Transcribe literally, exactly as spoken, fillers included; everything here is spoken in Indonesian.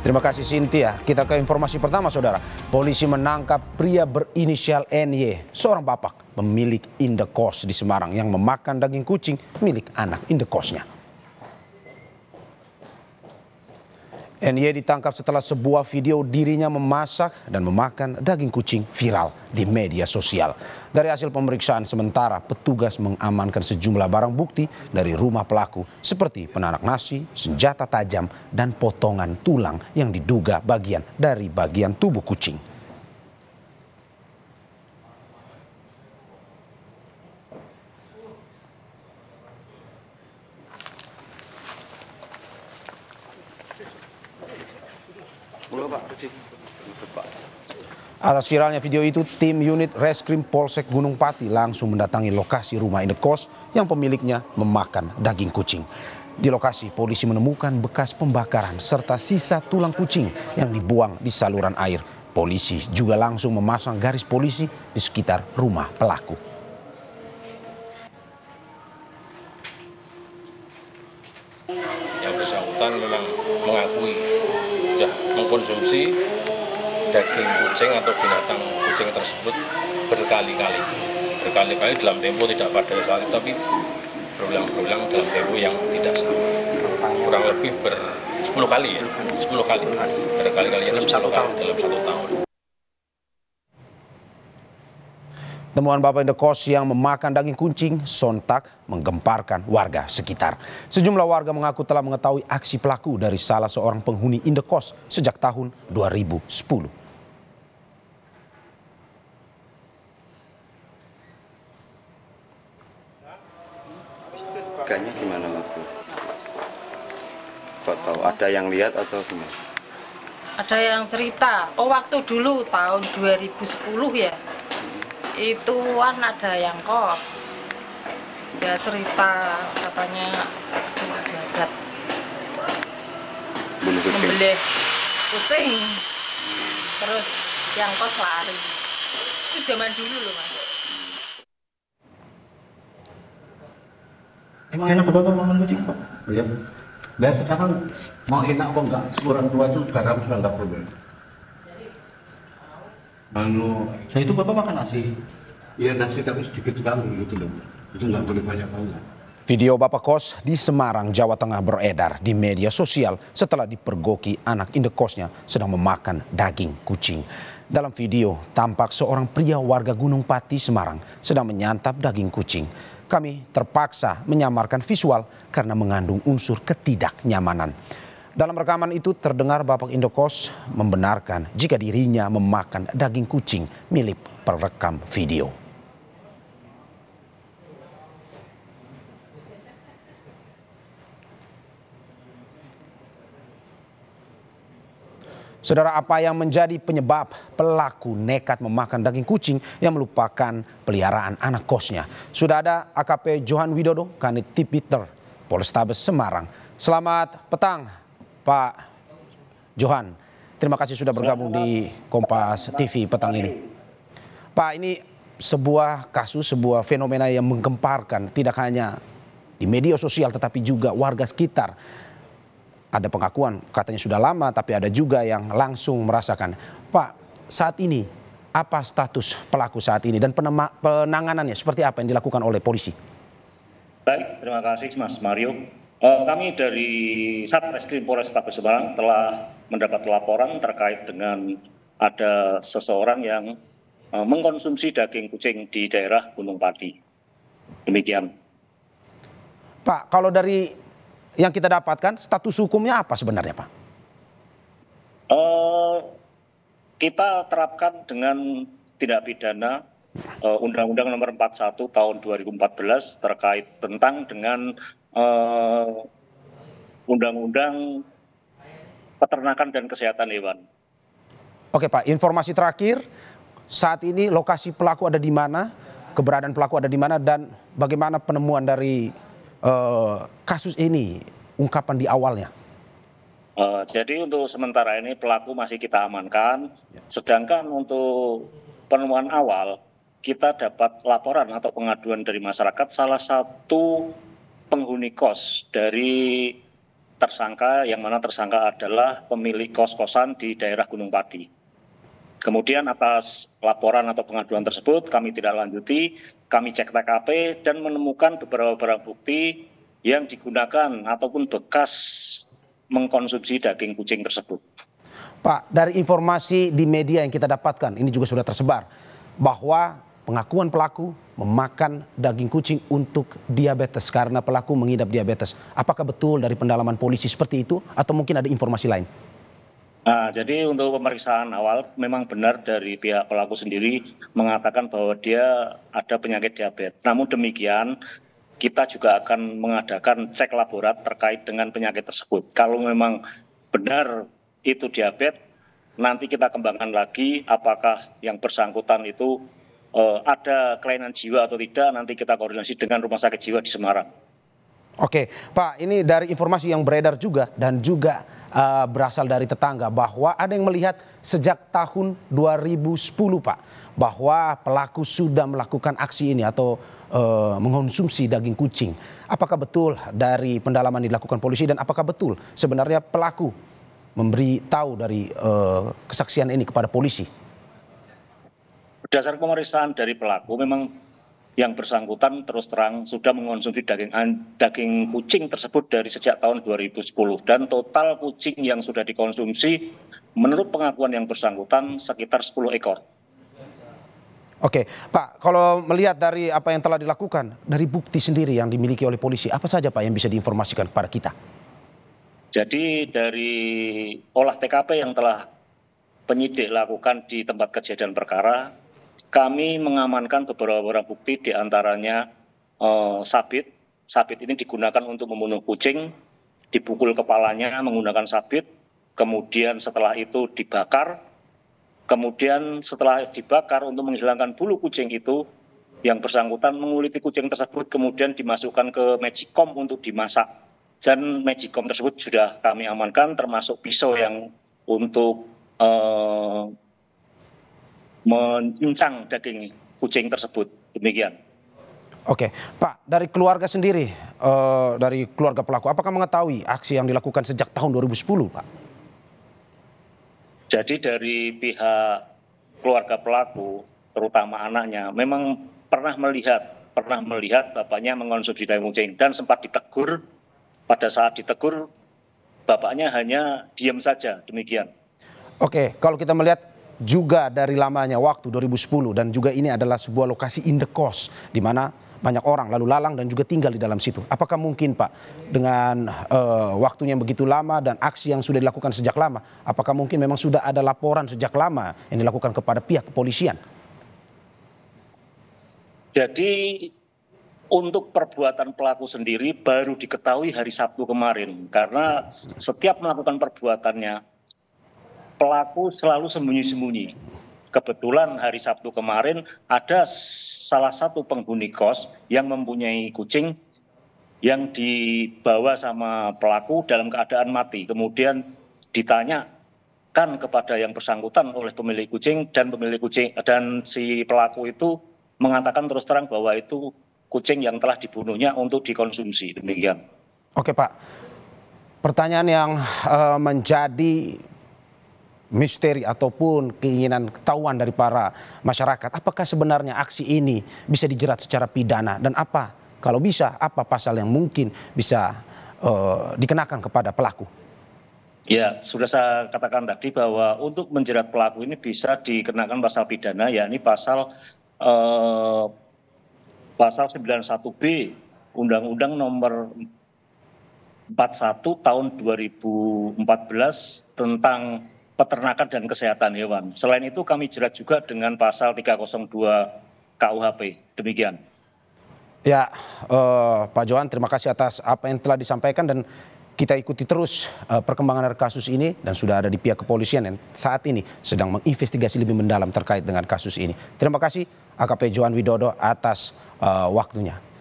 Terima kasih Cynthia. Kita ke informasi pertama, saudara. Polisi menangkap pria berinisial N Y, seorang bapak pemilik indekos di Semarang yang memakan daging kucing milik anak indekosnya. N Y ditangkap setelah sebuah video dirinya memasak dan memakan daging kucing viral di media sosial. Dari hasil pemeriksaan sementara, petugas mengamankan sejumlah barang bukti dari rumah pelaku seperti penanak nasi, senjata tajam, dan potongan tulang yang diduga bagian dari bagian tubuh kucing. Atas viralnya video itu, tim unit Reskrim Polsek Gunung Pati langsung mendatangi lokasi rumah indekos yang pemiliknya memakan daging kucing. Di lokasi, polisi menemukan bekas pembakaran serta sisa tulang kucing yang dibuang di saluran air. Polisi juga langsung memasang garis polisi di sekitar rumah pelaku. Yang bersangkutan memang mengakui sudah mengkonsumsi daging kucing atau binatang kucing tersebut berkali-kali. Berkali-kali dalam tempo tidak pada saat itu, tapi berulang-ulang dalam tempo yang tidak sama. Kurang lebih ber sepuluh kali ya, sepuluh kali. Berkali-kali dalam satu tahun. Dalam satu tahun. Temuan bapak indekos yang memakan daging kucing sontak menggemparkan warga sekitar. Sejumlah warga mengaku telah mengetahui aksi pelaku dari salah seorang penghuni indekos sejak tahun dua ribu sepuluh. Kayaknya gimana waktu? Kok tahu ada yang lihat atau gimana? Ada yang cerita, oh waktu dulu tahun dua ribu sepuluh ya, itu kan ada yang kos. Dia cerita katanya babat membelih kucing, terus yang kos lari. Itu zaman dulu loh mas. Emang enak bapak makan kucing pak? Iya. Dan sekarang mau enak kok enggak, orang tua itu garam sudah enggak perlu. Lalu, nah itu bapak makan nasi? Iya nasi tapi sedikit sekali gitu loh. Itu enggak boleh banyak-banyak. Video bapak kos di Semarang, Jawa Tengah beredar di media sosial setelah dipergoki anak indekosnya sedang memakan daging kucing. Dalam video tampak seorang pria warga Gunung Pati, Semarang sedang menyantap daging kucing. Kami terpaksa menyamarkan visual karena mengandung unsur ketidaknyamanan. Dalam rekaman itu terdengar bapak indekos membenarkan jika dirinya memakan daging kucing milik perekam video. Saudara, apa yang menjadi penyebab pelaku nekat memakan daging kucing yang melupakan peliharaan anak kosnya? Sudah ada A K P Johan Widodo, Kanit Tipiter, Polrestabes Semarang. Selamat petang, Pak Johan. Terima kasih sudah bergabung di Kompas T V petang ini. Pak, ini sebuah kasus, sebuah fenomena yang menggemparkan tidak hanya di media sosial tetapi juga warga sekitar. Ada pengakuan katanya sudah lama, tapi ada juga yang langsung merasakan. Pak, saat ini apa status pelaku saat ini dan penanganannya seperti apa yang dilakukan oleh polisi? Baik, terima kasih Mas Mario. Uh, kami dari Satreskrim Polrestabes Semarang telah mendapat laporan terkait dengan ada seseorang yang uh, mengkonsumsi daging kucing di daerah Gunung Pati. Demikian. Pak, kalau dari yang kita dapatkan, status hukumnya apa sebenarnya, Pak? Uh, kita terapkan dengan tindak pidana uh, Undang-Undang Nomor empat puluh satu Tahun dua ribu empat belas terkait tentang dengan Undang-Undang uh, Peternakan dan Kesehatan Hewan. Oke Pak, informasi terakhir saat ini lokasi pelaku ada di mana, keberadaan pelaku ada di mana, dan bagaimana penemuan dari Uh, kasus ini, ungkapan di awalnya? Uh, jadi untuk sementara ini pelaku masih kita amankan, sedangkan untuk penemuan awal kita dapat laporan atau pengaduan dari masyarakat salah satu penghuni kos dari tersangka, yang mana tersangka adalah pemilik kos-kosan di daerah Gunung Padi. Kemudian atas laporan atau pengaduan tersebut kami tidak lanjuti, kami cek T K P dan menemukan beberapa barang bukti yang digunakan ataupun bekas mengkonsumsi daging kucing tersebut. Pak, dari informasi di media yang kita dapatkan, ini juga sudah tersebar, bahwa pengakuan pelaku memakan daging kucing untuk diabetes karena pelaku mengidap diabetes. Apakah betul dari pendalaman polisi seperti itu atau mungkin ada informasi lain? Nah, jadi untuk pemeriksaan awal memang benar dari pihak pelaku sendiri mengatakan bahwa dia ada penyakit diabetes. Namun demikian, kita juga akan mengadakan cek laborat terkait dengan penyakit tersebut. Kalau memang benar itu diabetes, nanti kita kembangkan lagi apakah yang bersangkutan itu eh, ada kelainan jiwa atau tidak, nanti kita koordinasi dengan rumah sakit jiwa di Semarang. Oke, Pak, ini dari informasi yang beredar juga dan juga uh, berasal dari tetangga bahwa ada yang melihat sejak tahun dua ribu sepuluh, Pak, bahwa pelaku sudah melakukan aksi ini atau uh, mengonsumsi daging kucing. Apakah betul dari pendalaman yang dilakukan polisi dan apakah betul sebenarnya pelaku memberi tahu dari uh, kesaksian ini kepada polisi? Berdasarkan pemeriksaan dari pelaku, memang yang bersangkutan terus terang sudah mengonsumsi daging daging kucing tersebut dari sejak tahun dua ribu sepuluh dan total kucing yang sudah dikonsumsi menurut pengakuan yang bersangkutan sekitar sepuluh ekor. Oke, Pak, kalau melihat dari apa yang telah dilakukan, dari bukti sendiri yang dimiliki oleh polisi, apa saja Pak yang bisa diinformasikan kepada kita? Jadi dari olah T K P yang telah penyidik lakukan di tempat kejadian perkara, kami mengamankan beberapa barang bukti, diantaranya eh, sabit. Sabit ini digunakan untuk membunuh kucing, dipukul kepalanya menggunakan sabit, kemudian setelah itu dibakar, kemudian setelah dibakar untuk menghilangkan bulu kucing itu, yang bersangkutan menguliti kucing tersebut kemudian dimasukkan ke magicom untuk dimasak. Dan magicom tersebut sudah kami amankan, termasuk pisau yang untuk eh, mencincang daging kucing tersebut. Demikian. Oke, Pak, dari keluarga sendiri, uh, dari keluarga pelaku, apakah mengetahui aksi yang dilakukan sejak tahun dua ribu sepuluh, Pak? Jadi dari pihak keluarga pelaku, terutama anaknya, memang pernah melihat, pernah melihat bapaknya mengonsumsi daging kucing dan sempat ditegur. Pada saat ditegur, bapaknya hanya diam saja. Demikian. Oke, kalau kita melihat juga dari lamanya waktu dua ribu sepuluh dan juga ini adalah sebuah lokasi indekos di mana banyak orang lalu lalang dan juga tinggal di dalam situ. Apakah mungkin Pak dengan uh, waktunya yang begitu lama dan aksi yang sudah dilakukan sejak lama, apakah mungkin memang sudah ada laporan sejak lama yang dilakukan kepada pihak kepolisian? Jadi untuk perbuatan pelaku sendiri baru diketahui hari Sabtu kemarin karena setiap melakukan perbuatannya pelaku selalu sembunyi-sembunyi. Kebetulan hari Sabtu kemarin ada salah satu penghuni kos yang mempunyai kucing yang dibawa sama pelaku dalam keadaan mati. Kemudian ditanyakan kepada yang bersangkutan oleh pemilik kucing dan pemilik kucing dan si pelaku itu mengatakan terus terang bahwa itu kucing yang telah dibunuhnya untuk dikonsumsi. Demikian. Oke Pak, pertanyaan yang uh, menjadi misteri ataupun keinginan ketahuan dari para masyarakat, apakah sebenarnya aksi ini bisa dijerat secara pidana dan apa kalau bisa apa pasal yang mungkin bisa uh, dikenakan kepada pelaku? Ya, sudah saya katakan tadi bahwa untuk menjerat pelaku ini bisa dikenakan pasal pidana, yakni pasal uh, pasal sembilan puluh satu B Undang-Undang Nomor empat puluh satu tahun dua ribu empat belas tentang peternakan dan kesehatan hewan. Selain itu kami jerat juga dengan pasal tiga nol dua K U H P. Demikian. Ya, uh, Pak Johan, terima kasih atas apa yang telah disampaikan dan kita ikuti terus uh, perkembangan dari kasus ini dan sudah ada di pihak kepolisian yang saat ini sedang menginvestigasi lebih mendalam terkait dengan kasus ini. Terima kasih A K P Johan Widodo atas uh, waktunya.